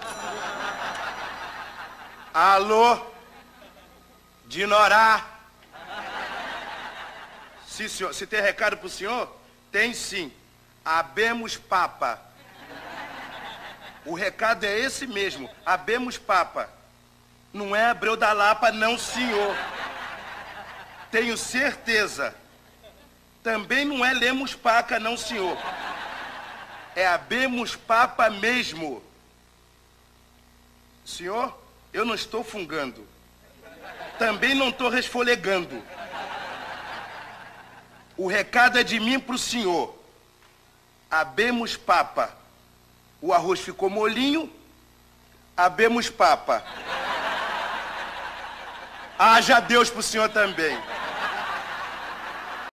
Alô? Dinorá? Sim, senhor. Se tem recado pro senhor? Tem sim. Habemos Papa. O recado é esse mesmo. Habemos Papa. Não é Abreu da Lapa, não, senhor. Tenho certeza. Também não é Lemos Paca, não, senhor. É Habemos Papa mesmo. Senhor, eu não estou fungando. Também não estou resfolegando. O recado é de mim pro senhor. Habemos Papa. O arroz ficou molinho. Habemos Papa. Haja Deus pro senhor também.